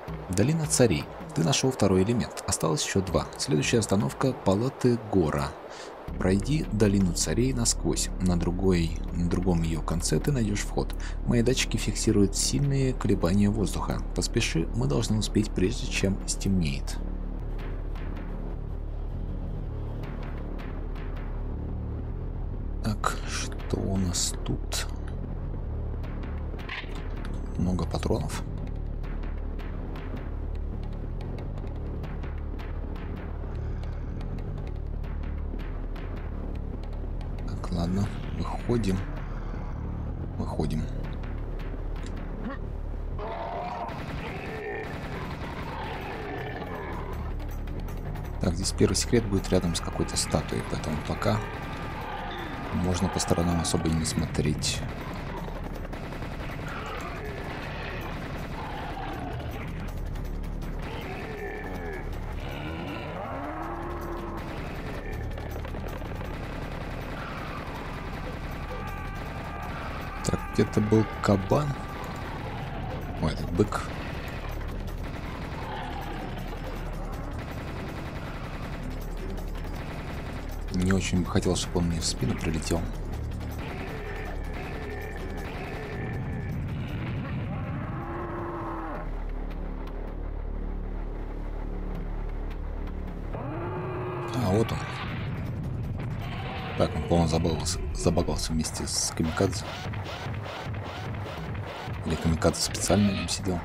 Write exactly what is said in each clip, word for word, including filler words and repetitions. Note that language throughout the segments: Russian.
Долина царей. Ты нашел второй элемент. Осталось еще два. Следующая остановка — палаты Гора. Пройди долину царей насквозь. На, другой, на другом ее конце ты найдешь вход. Мои датчики фиксируют сильные колебания воздуха. Поспеши, мы должны успеть, прежде чем стемнеет. Так, что у нас тут? Много патронов. Так, ладно, выходим. Выходим. Так, здесь первый секрет будет рядом с какой-то статуей, поэтому пока можно по сторонам особо и не смотреть. Так, где-то был кабан. Ой, этот бык. Не очень бы хотел, чтобы он мне в спину прилетел. А, вот он. Так, он, по-моему, забагался, забагался вместе с камикадзе. Или камикадзе специально на нем сидел.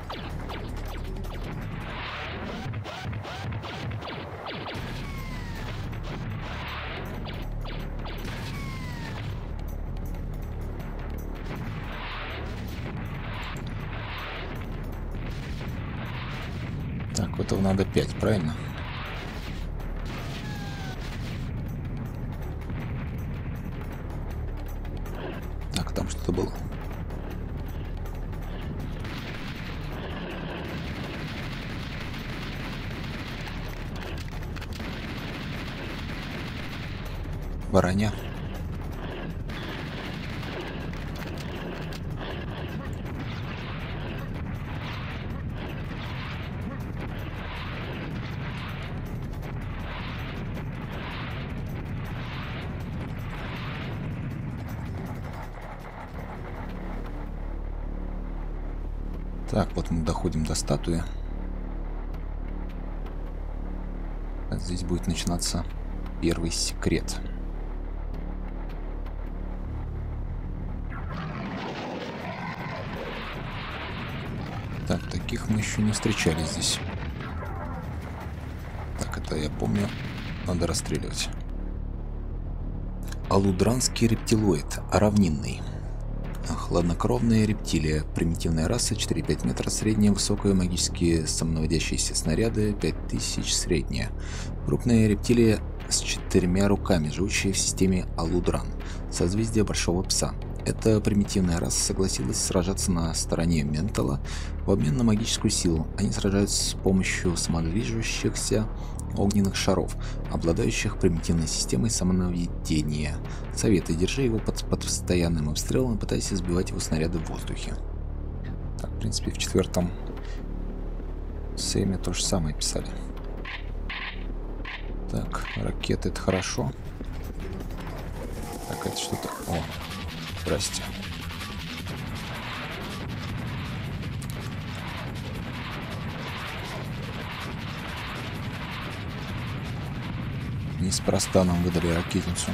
Так, этого надо пять, правильно? Так, там что-то было. Вороня. Так, вот мы доходим до статуи. А здесь будет начинаться первый секрет. Так, таких мы еще не встречали здесь. Так, это я помню. Надо расстреливать. Алудранский рептилоид. Равнинный. Хладнокровная рептилия. Примитивная раса. четыре-пять метра средняя. Высокая. Магические самонаводящиеся снаряды. пять тысяч средняя. Крупная рептилия с четырьмя руками, живущая в системе Алудран. Созвездие Большого Пса. Эта примитивная раса согласилась сражаться на стороне Ментала в обмен на магическую силу. Они сражаются с помощью самодвижущихся огненных шаров, обладающих примитивной системой самонаведения. Советы: держи его под, под постоянным обстрелом и пытайся сбивать его снаряды в воздухе. Так, в принципе, в четвертом Сэме то же самое писали. Так, ракеты — это хорошо. Так, это что-то... О, здрасте. Неспроста нам выдали ракетницу.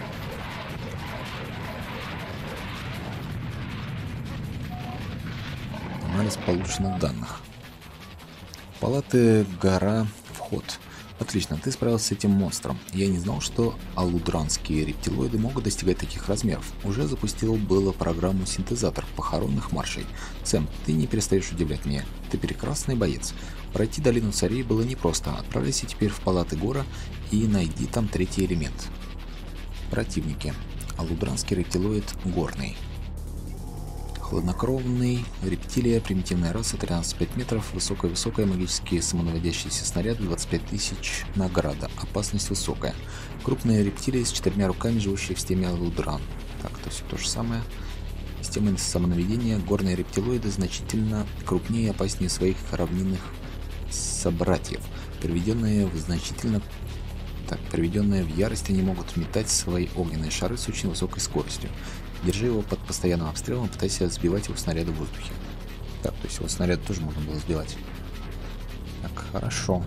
Анализ полученных данных. Палаты Гора. Вход. Отлично, ты справился с этим монстром. Я не знал, что алудранские рептилоиды могут достигать таких размеров. Уже запустил было программу синтезатор похоронных маршей. Сэм, ты не перестаешь удивлять меня. Ты прекрасный боец. Пройти долину царей было непросто. Отправляйся теперь в палаты Гора и найди там третий элемент. Противники. Алудранский рептилоид горный. Хладнокровный рептилия, примитивная раса, тринадцать целых пять метров, высокая-высокая, магические самонаводящиеся снаряды, двадцать пять тысяч награда, опасность высокая. Крупная рептилия с четырьмя руками, живущая в системе Алудран. Так, это все то же самое. системой самонаведения горные рептилоиды значительно крупнее и опаснее своих равнинных собратьев. Приведенные в значительно так, приведенные в ярость, они могут метать свои огненные шары с очень высокой скоростью. Держи его под постоянным обстрелом, пытайся сбивать его снаряды в воздухе. Так, то есть его снаряд тоже можно было сбивать. Так, хорошо.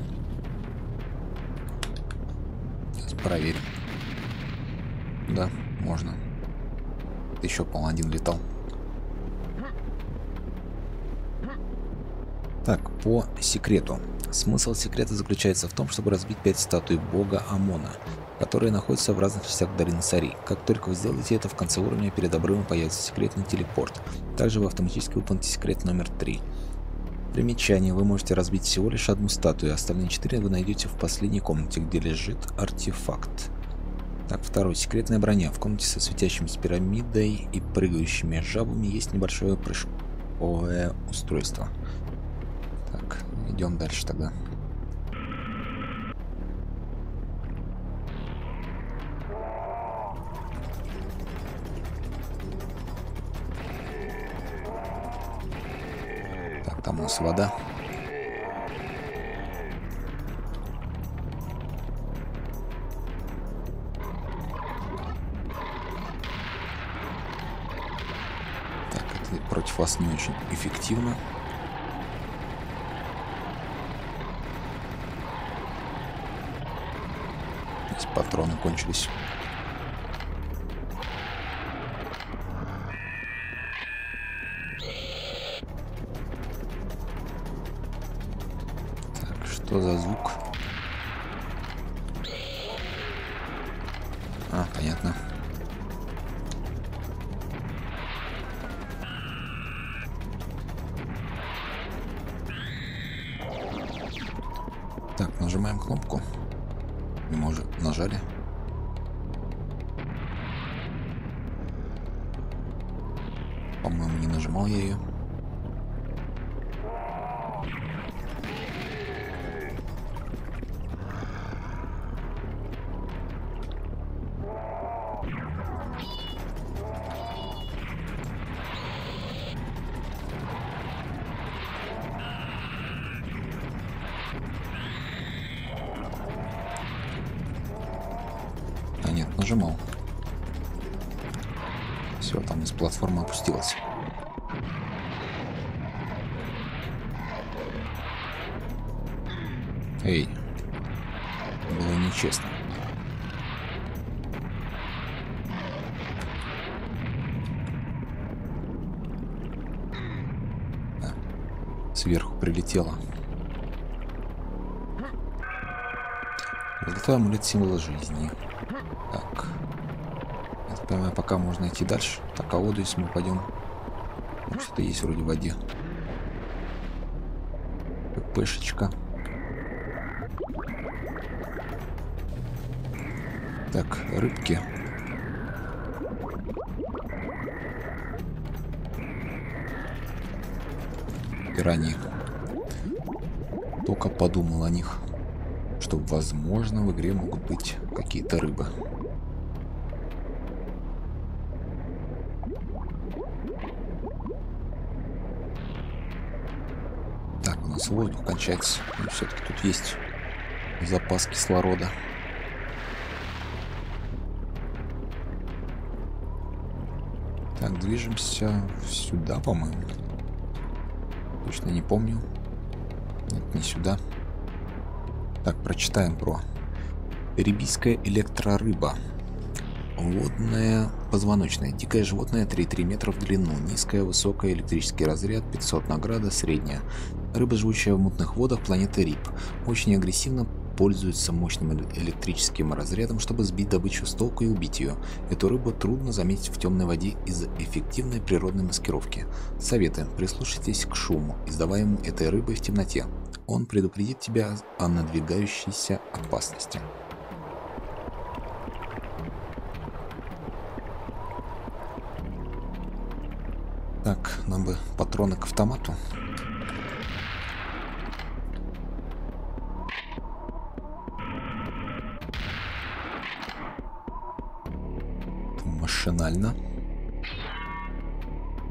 Сейчас проверим. Да, можно. Еще, по-моему, один летал. Так, по секрету. Смысл секрета заключается в том, чтобы разбить пять статуй бога Амона, которые находятся в разных частях долины Сари. Как только вы сделаете это, в конце уровня перед обрывом появится секретный телепорт. Также вы автоматически выполните секрет номер три. Примечание. Вы можете разбить всего лишь одну статую, остальные четыре вы найдете в последней комнате, где лежит артефакт. Так, второй. Секретная броня. В комнате со светящимся пирамидой и прыгающими жабами есть небольшое прыжковое устройство. Так, идем дальше тогда. Так, там у нас вода. Так, это против вас не очень эффективно. Патроны кончились. Так, что за звук? А, понятно. Так, нажимаем кнопку. Мы уже нажали. По-моему, не нажимал я ее. А нет, нажимал. Все, там из платформы опустилась. Эй, было нечестно. Да, сверху прилетело. Золотой амулет символа жизни. Так. Я так понимаю, пока можно идти дальше. Так, а воду, если мы пойдем. Что-то есть вроде в воде. ППшечка. Так, рыбки. Пираньи. Только подумал о них, что, возможно, в игре могут быть какие-то рыбы. Так, у нас воздух кончается. Но все-таки тут есть запас кислорода. Так, движемся сюда, по-моему. Точно не помню. Нет, не сюда. Так, прочитаем про Рибийская электрорыба. Водная позвоночная. Дикое животное три и три метра в длину. Низкая, высокая, электрический разряд, пятьсот награда, средняя. Рыба, живущая в мутных водах планеты Риб. Очень агрессивно, пользуется мощным электрическим разрядом, чтобы сбить добычу с толку и убить ее. Эту рыбу трудно заметить в темной воде из-за эффективной природной маскировки. Советы. Прислушайтесь к шуму, издаваемому этой рыбой в темноте. Он предупредит тебя о надвигающейся опасности. Так, нам бы патроны к автомату. Машинально.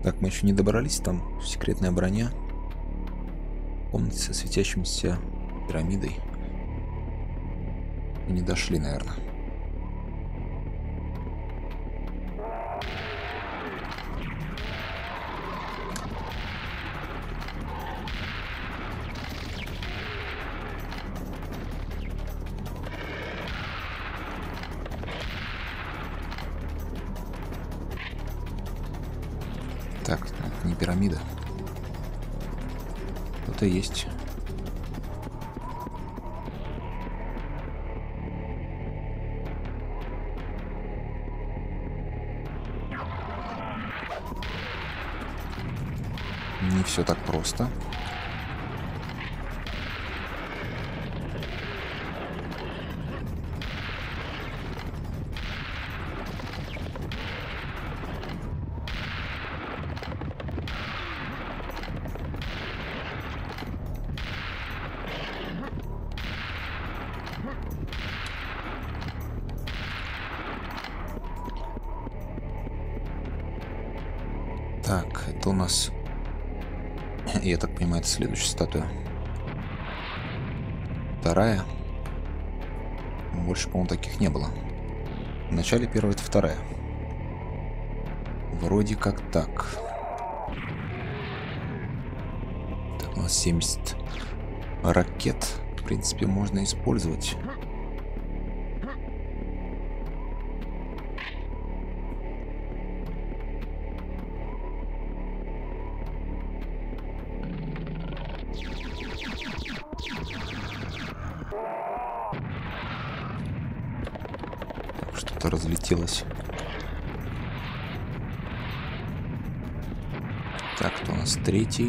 Так, мы еще не добрались, там секретная броня. Комната со светящимся пирамидой. Мы не дошли, наверное. Так, это не пирамида. Что-то есть. Не все так просто. Так, это у нас... Я так понимаю, это следующая статуя. Вторая. Больше, по-моему, таких не было. В начале первая, это вторая. Вроде как так. Так, у нас семьдесят ракет. В принципе, можно использовать. Что-то разлетелось. Так, кто у нас третий?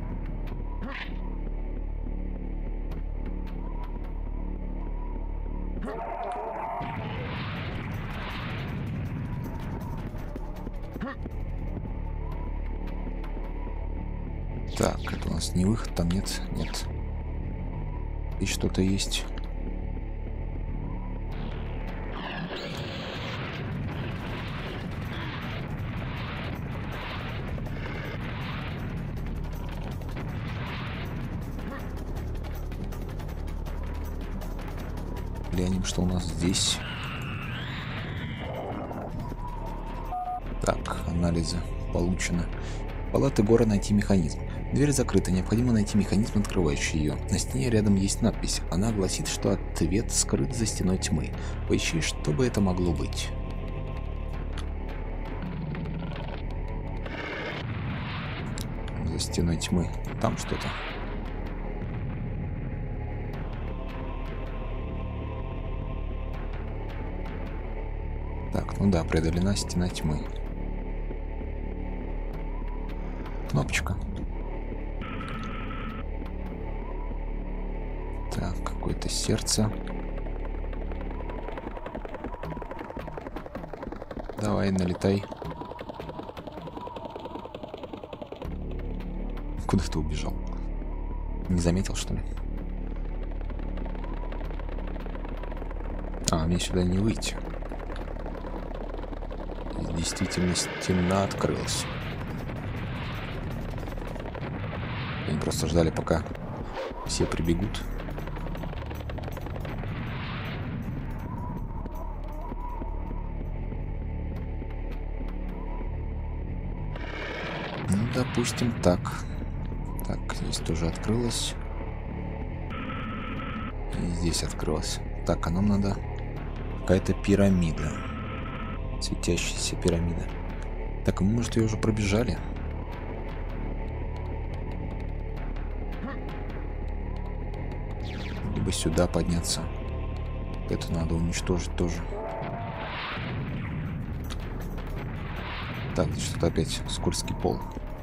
Так, это у нас не выход, там нет, нет. И что-то есть. Глянем, что у нас здесь. Так, анализы получены. Палаты Гора, найти механизм. Дверь закрыта, необходимо найти механизм, открывающий ее. На стене рядом есть надпись. Она гласит, что ответ скрыт за стеной тьмы. Поищи, что бы это могло быть. За стеной тьмы. Там что-то. Так, ну да, преодолена стена тьмы. Кнопочка. Так, какое-то сердце. Давай, налетай. Куда ты убежал? Не заметил, что ли? А, мне сюда не выйти. Действительно, стена открылась. Они просто ждали, пока все прибегут. Ну, допустим, так. Так, здесь тоже открылось. И здесь открылось. Так, а нам надо какая-то пирамида. Светящаяся пирамида. Так, мы, может, ее уже пробежали? Либо сюда подняться. Это надо уничтожить тоже. Так, здесь что-то опять скользкий пол.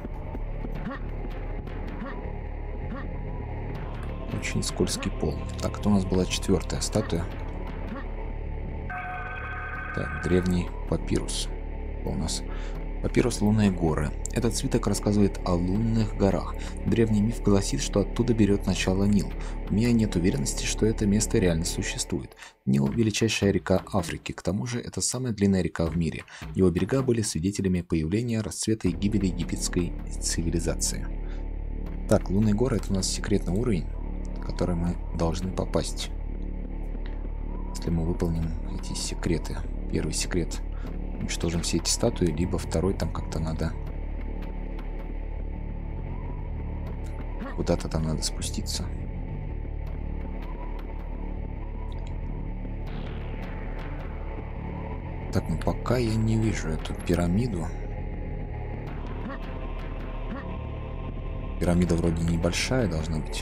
Очень скользкий пол. Так, это у нас была четвертая статуя. Так, древний папирус. У нас Папирус «Лунные горы». Этот свиток рассказывает о лунных горах. Древний миф гласит, что оттуда берет начало Нил. У меня нет уверенности, что это место реально существует. Нил – величайшая река Африки, к тому же это самая длинная река в мире. Его берега были свидетелями появления, расцвета и гибели египетской цивилизации. Так, лунные горы – это у нас секретный уровень, в который мы должны попасть. Если мы выполним эти секреты. Первый секрет – уничтожим все эти статуи, либо второй там как-то надо... Куда-то там надо спуститься. Так, ну пока я не вижу эту пирамиду. Пирамида вроде небольшая должна быть.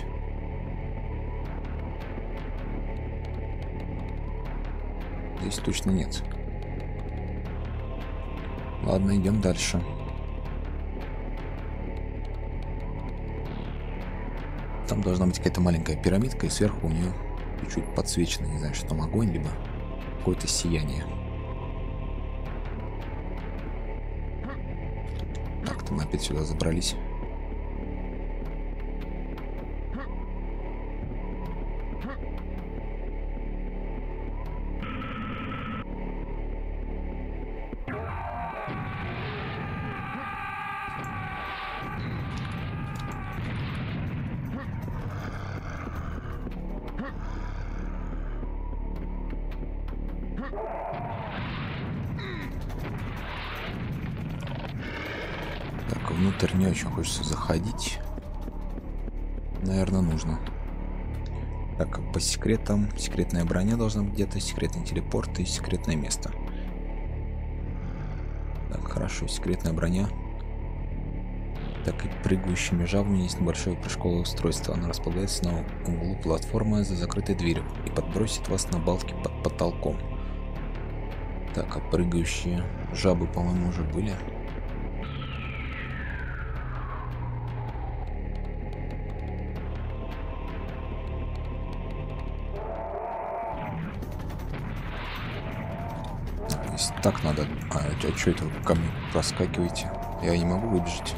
Здесь точно нет. Ладно, идем дальше. Там должна быть какая-то маленькая пирамидка, и сверху у нее чуть-чуть подсвечено, не знаю, что там огонь, либо какое-то сияние. Так, там опять сюда забрались. Так, внутрь не очень хочется заходить. Наверное, нужно. Так, по секретам. Секретная броня должна быть где-то, секретный телепорт и секретное место. Так, хорошо, секретная броня. Так, и прыгающими жабами есть небольшое прыжковое устройство. Оно располагается на углу платформы за закрытой дверью и подбросит вас на балке под потолком. Так, а прыгающие жабы, по-моему, уже были. Если так надо... А, а что это вы ко мне проскакиваете? Я не могу выбежать.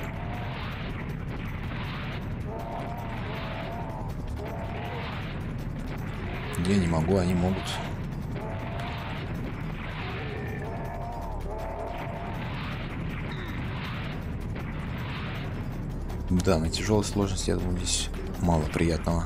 Я не могу, они могут. Да, на тяжелой сложности, я думаю, здесь мало приятного.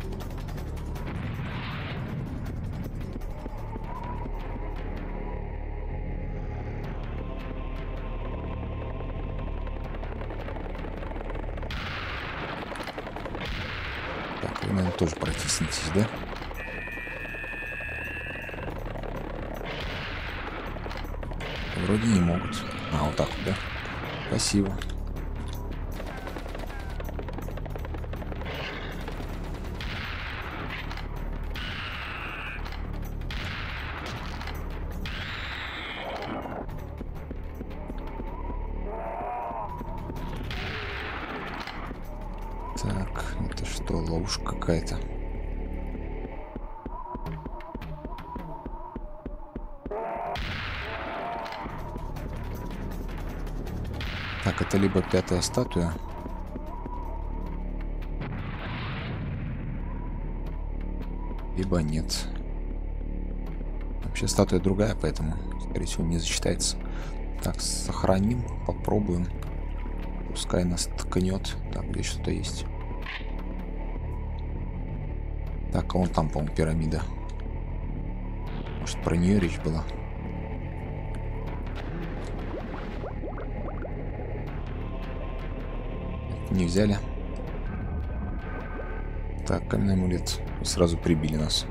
Так, вы, наверное, тоже протиснетесь, да? Вроде не могут. А, вот так вот, да? Спасибо. Так, это что, ловушка какая-то? Так, это либо пятая статуя, либо нет. Вообще статуя другая, поэтому, скорее всего, не засчитается. Так, сохраним, попробуем. Пускай нас ткнет. Так, здесь что-то есть. Так, а вон там, по-моему, пирамида. Может, про нее речь была? Не взяли. Так, каменный амулет. И сразу прибили нас.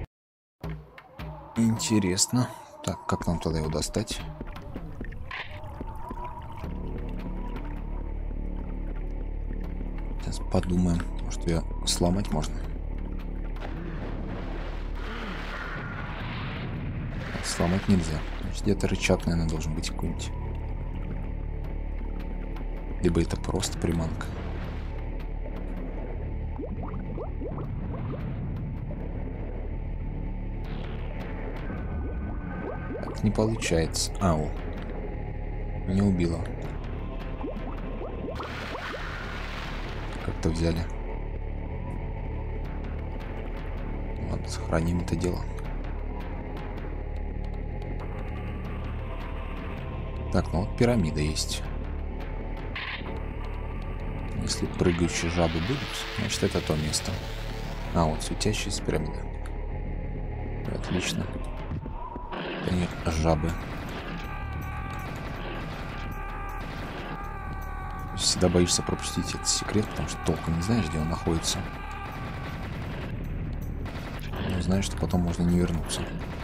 Интересно. Так, как нам тогда его достать? Сейчас подумаем. Может, ее сломать можно? Сломать нельзя. Значит, где-то рычаг, наверное, должен быть какой-нибудь. Либо это просто приманка. Так не получается. Ау. Не убило. Как-то взяли. Ладно, сохраним это дело. Так, ну вот пирамида есть. Если прыгающие жабы будут, значит это то место. А, вот светящаяся пирамида. Отлично. И жабы. Всегда боишься пропустить этот секрет, потому что толком не знаешь, где он находится. Но знаешь, что потом можно не вернуться.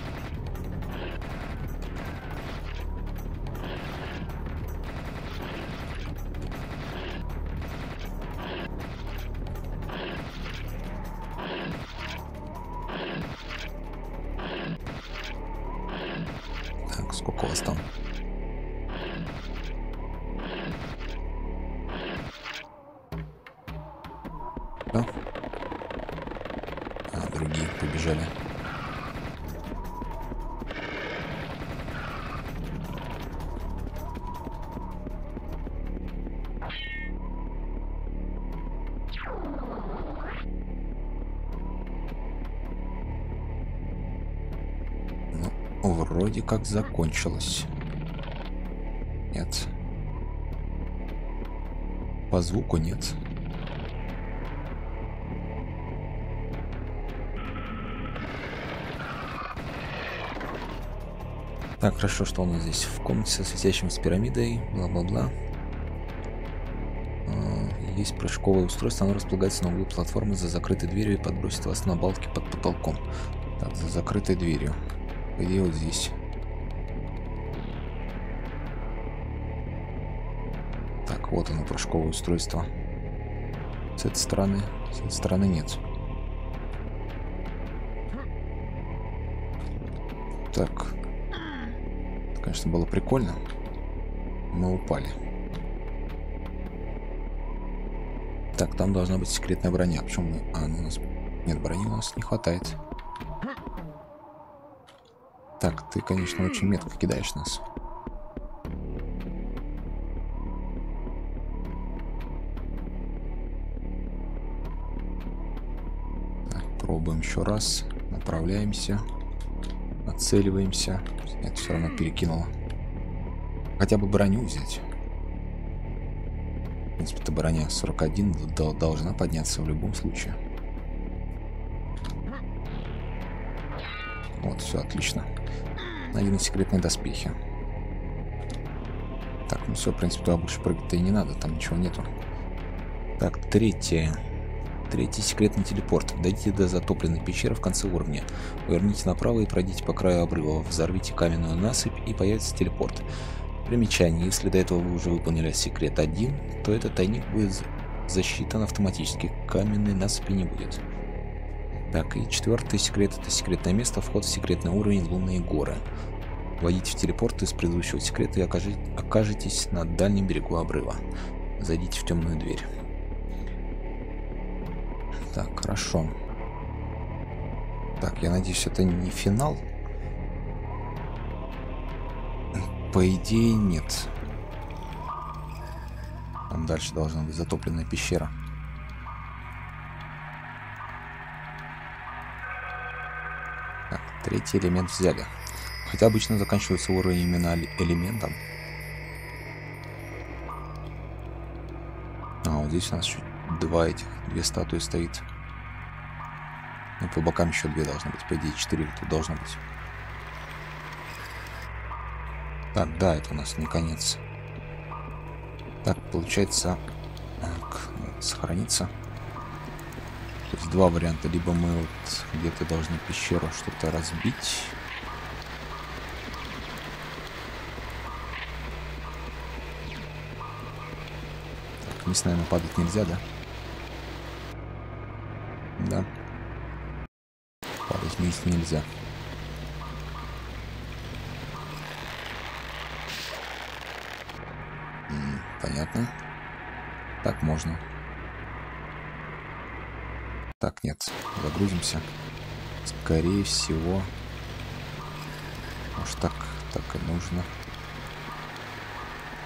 Так, сколько у вас там? Да? А, другие побежали. Ну, вроде как закончилось. Нет. По звуку нет. Так, хорошо, что у нас здесь в комнате со светящимся пирамидой, бла-бла-бла. Есть прыжковое устройство, оно располагается на углу платформы за закрытой дверью и подбросит вас на балке под потолком. Так, за закрытой дверью. Где вот здесь? Так, вот оно, прыжковое устройство. С этой стороны, с этой стороны нет. Так. Это, конечно, было прикольно. Мы упали. Так, там должна быть секретная броня. Почему мы... А, ну у нас... Нет, брони у нас не хватает. Так, ты, конечно, очень метко кидаешь нас. Так, пробуем еще раз. Направляемся. Отцеливаемся. Нет, все равно перекинуло. Хотя бы броню взять. В принципе, эта броня сорок один должна подняться в любом случае. Вот, все отлично. Найдены секретные доспехи. Так, ну все, в принципе, туда больше прыгать-то и не надо, там ничего нету. Так, третье. Третий секретный телепорт. Дойдите до затопленной пещеры в конце уровня. Поверните направо и пройдите по краю обрыва. Взорвите каменную насыпь и появится телепорт. Примечание. Если до этого вы уже выполнили секрет один, то этот тайник будет засчитан автоматически. Каменной насыпи не будет. Так, и четвертый секрет. Это секретное место. Вход в секретный уровень Лунные горы. Войдите в телепорт из предыдущего секрета и окажетесь на дальнем берегу обрыва. Зайдите в темную дверь. Так, хорошо. Так, я надеюсь, это не финал. По идее, нет. Там дальше должна быть затопленная пещера. Так, третий элемент взяли. Хотя обычно заканчивается уровень именно элементом. А, вот здесь у нас чуть два этих, две статуи стоит. Ну, по бокам еще две должны быть. По идее, четыре тут должно быть. Так, да, это у нас не конец. Так, получается... Так, сохраниться. То есть два варианта. Либо мы вот где-то должны пещеру что-то разбить. Так, вниз, наверное, падать нельзя, да? Да. Падать вниз нельзя. М-м, понятно. Так можно. Так, нет. Загрузимся. Скорее всего. Может, так, так и нужно.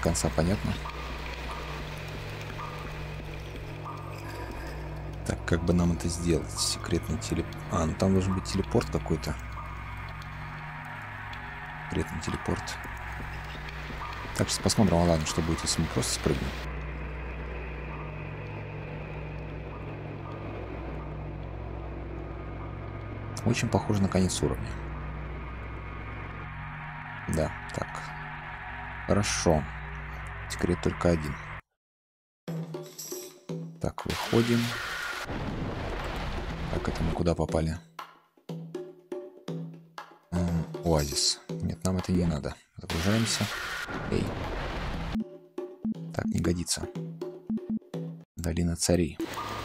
конца понятно. Так, как бы нам это сделать? Секретный телепорт. А, ну там должен быть телепорт какой-то. Секретный телепорт. Так, сейчас посмотрим, ладно, что будет, если мы просто спрыгнем. Очень похоже на конец уровня. Да, так. Хорошо. Секрет только один. Так, выходим. Так, это мы куда попали? М-м, оазис. Нет, нам это не надо. Загружаемся. Эй. Так, не годится. Долина царей.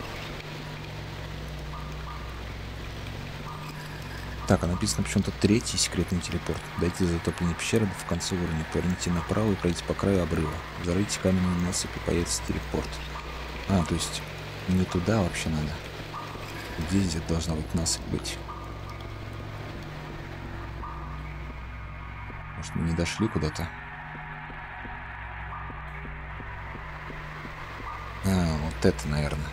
Так, а написано почему-то третий секретный телепорт. Дойти до затопленной пещеры в конце уровня. Поверните направо и пройдите по краю обрыва. Взорвите каменную насыпь и появится телепорт. А, то есть не туда вообще надо. Здесь где-то должна быть насыпь быть. Может, мы не дошли куда-то? А, вот это, наверное.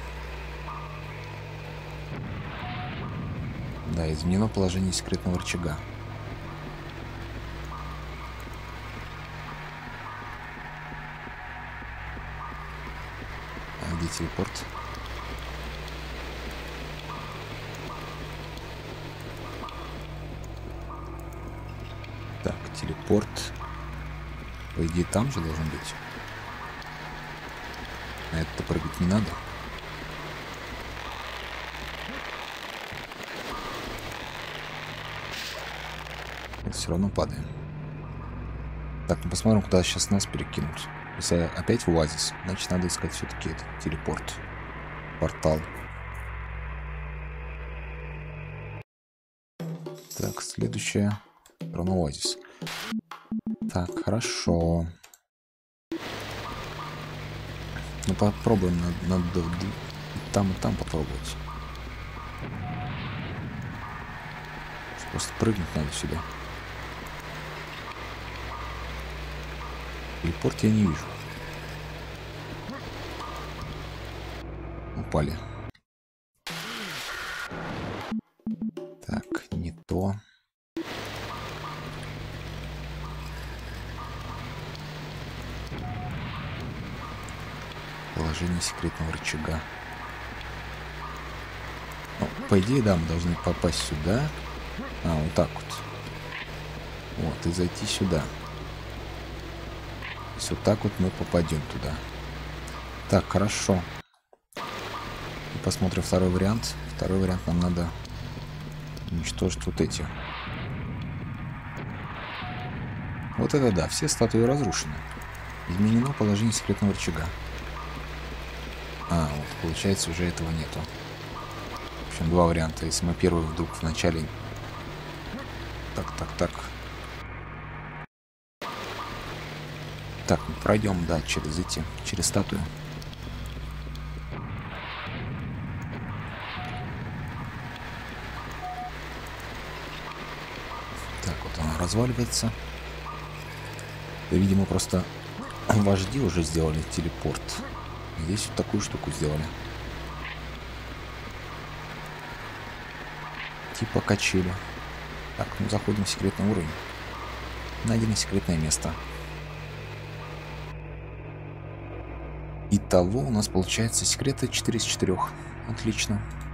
Да, изменено положение секретного рычага. А где телепорт? Так, телепорт. По идее, там же должен быть. На это прыгать не надо. Все равно падаем. Так, ну посмотрим, куда сейчас нас перекинут. Если опять в оазис, значит надо искать все-таки этот телепорт. Портал. Так, следующее. Равно оазис. Так, хорошо. Ну попробуем. Надо, надо там и там попробовать. Просто прыгнуть надо сюда. Телепорт я не вижу. Упали. Так, не то. Положение секретного рычага. Ну, по идее, да, мы должны попасть сюда. А, вот так вот. Вот, и зайти сюда. То есть вот так вот мы попадем туда. Так, хорошо. И посмотрим второй вариант. Второй вариант нам надо уничтожить вот эти. Вот это да, все статуи разрушены. Изменено положение секретного рычага. А, вот, получается, уже этого нету. В общем, два варианта. Если мы первый вдруг в начале... Так, так, так. Так, мы пройдем, да, через эти, через статую. Так, вот она разваливается. Видимо, просто вожди уже сделали телепорт. Здесь вот такую штуку сделали. Типа качели. Так, ну заходим в секретный уровень. Найдено секретное место. Итого у нас получается секреты четыре из четырёх. Отлично.